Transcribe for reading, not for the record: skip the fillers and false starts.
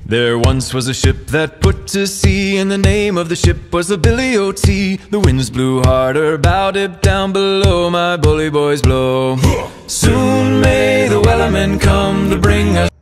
There once was a ship that put to sea, and the name of the ship was the Billy O.T. The winds blew harder, bowed it down below, my bully boys blow. Soon may the wellermen come to bring us